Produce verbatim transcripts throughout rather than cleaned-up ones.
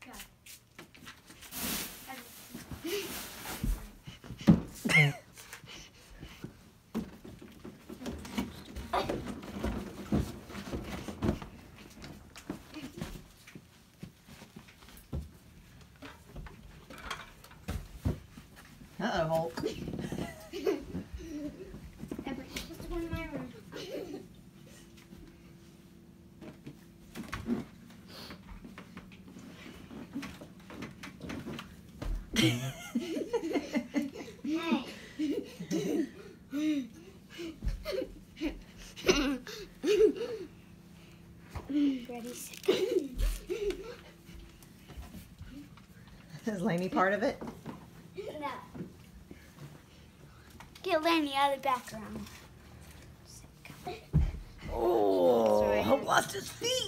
Uh-oh, Hulk. Everett, just go in my room. Hey. Ready, sit. Is Lainey part of it? No. Get Laney out of the background. Oh, Hulk lost his feet.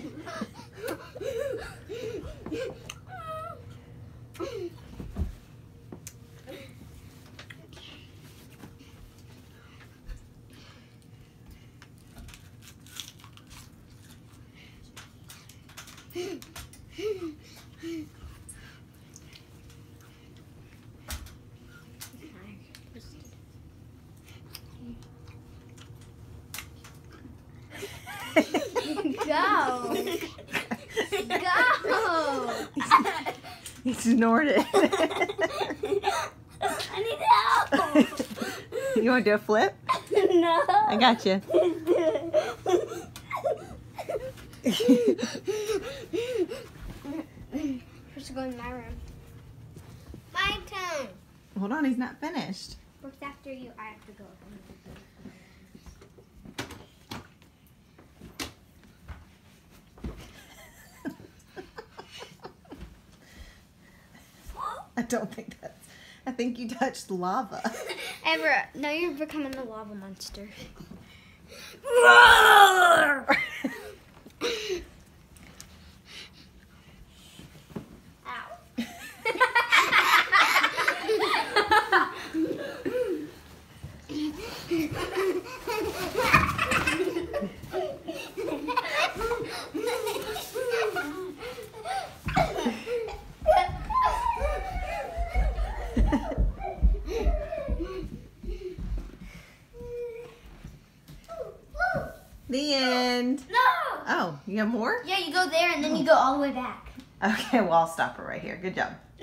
Go! Go! He snorted. I need help! You want to do a flip? No! I got you. First, go in my room. My turn. Hold on, he's not finished. Brooks, after you, I have to go. I don't think that's... I think you touched lava. Everett, now you're becoming the lava monster. The end. No! Oh, you have more? Yeah, you go there and then you go all the way back. Okay, well, I'll stop her right here. Good job.